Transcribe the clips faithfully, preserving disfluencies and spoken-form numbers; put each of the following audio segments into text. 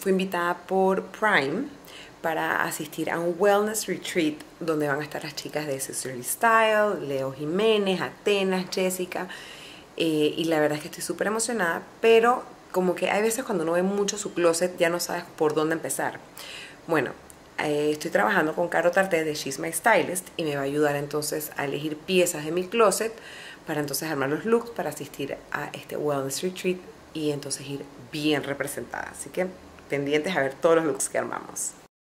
fui invitada por Prime para asistir a un wellness retreat donde van a estar las chicas de Sisterly Style, Leo Jiménez, Atenas, Jessica, eh, y la verdad es que estoy súper emocionada, pero como que hay veces cuando uno ve mucho su closet ya no sabes por dónde empezar. Bueno, eh, estoy trabajando con Caro Tarté de She's My Stylist y me va a ayudar entonces a elegir piezas de mi closet para entonces armar los looks para asistir a este wellness retreat y entonces ir bien representada. Así que pendientes a ver todos los looks que armamos.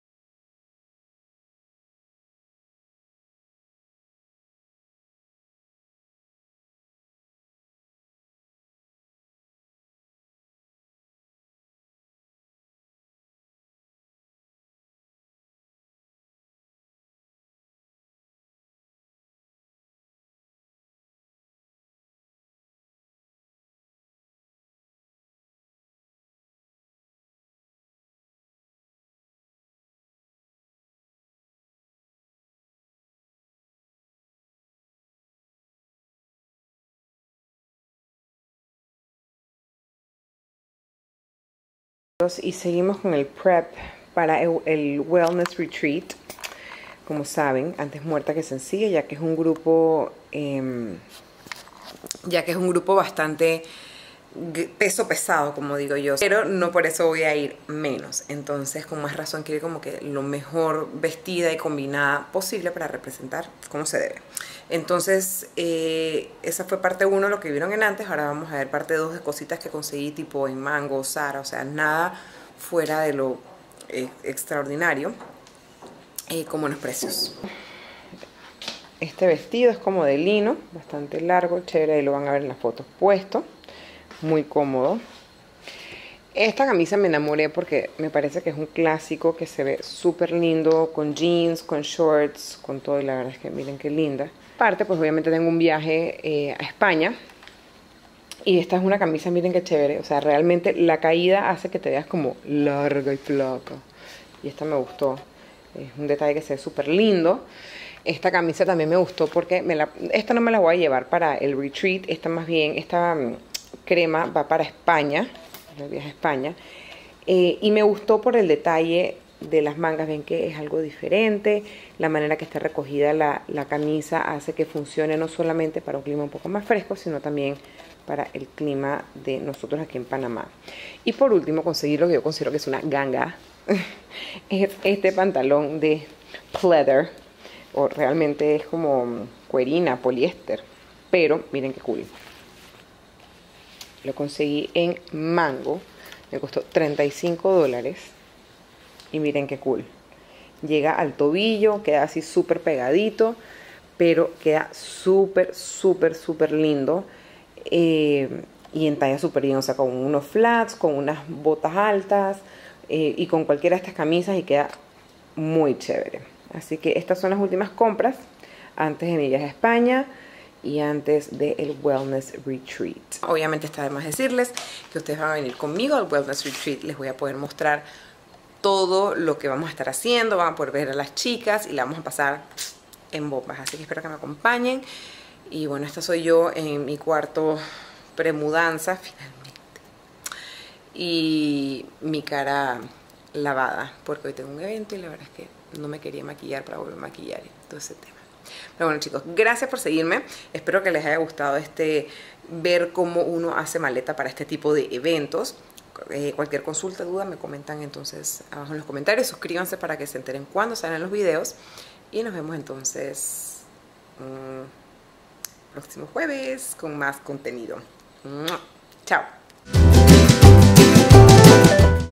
Y seguimos con el prep para el, el wellness retreat. Como saben, antes muerta que sencilla, ya que es un grupo eh, ya que es un grupo bastante peso pesado, como digo yo, pero no por eso voy a ir menos. Entonces con más razón quiero ir como que lo mejor vestida y combinada posible para representar como se debe. Entonces eh, esa fue parte uno, lo que vieron en antes. Ahora vamos a ver parte dos de cositas que conseguí tipo en Mango, Zara, o sea, nada fuera de lo eh, extraordinario, eh, como en los precios. Este vestido es como de lino, bastante largo, chévere, ahí lo van a ver en las fotos puesto, muy cómodo. Esta camisa me enamoré porque me parece que es un clásico que se ve súper lindo, con jeans, con shorts, con todo, y la verdad es que miren qué linda. Aparte, pues obviamente tengo un viaje eh, a España, y esta es una camisa, miren qué chévere, o sea, realmente la caída hace que te veas como larga y flaca, y esta me gustó, es un detalle que se ve súper lindo. Esta camisa también me gustó porque me la, esta no me la voy a llevar para el retreat, esta más bien, esta um, crema va para España, el viaje a España, eh, y me gustó por el detalle de las mangas. Ven que es algo diferente, la manera que está recogida la, la camisa hace que funcione no solamente para un clima un poco más fresco, sino también para el clima de nosotros aquí en Panamá. Y por último conseguí lo que yo considero que es una ganga, es este pantalón de pleather, o realmente es como cuerina, poliéster, pero miren qué cool. Lo conseguí en Mango, me costó treinta y cinco dólares y miren qué cool. Llega al tobillo, queda así súper pegadito, pero queda súper, súper, súper lindo, eh, y en talla súper bien, o sea, con unos flats, con unas botas altas, eh, y con cualquiera de estas camisas, y queda muy chévere. Así que estas son las últimas compras antes de mi viaje a España y antes del Wellness Retreat. Obviamente está de más decirles que ustedes van a venir conmigo al Wellness Retreat. Les voy a poder mostrar todo lo que vamos a estar haciendo. Van a poder ver a las chicas y la vamos a pasar en bombas. Así que espero que me acompañen. Y bueno, esta soy yo en mi cuarto premudanza finalmente. Y mi cara lavada porque hoy tengo un evento y la verdad es que no me quería maquillar para volver a maquillar y todo ese tema. Pero bueno, chicos, gracias por seguirme. Espero que les haya gustado este ver cómo uno hace maleta para este tipo de eventos. Eh, cualquier consulta, duda, me comentan entonces abajo en los comentarios. Suscríbanse para que se enteren cuando salen los videos. Y nos vemos entonces mmm, próximo jueves con más contenido. Chao.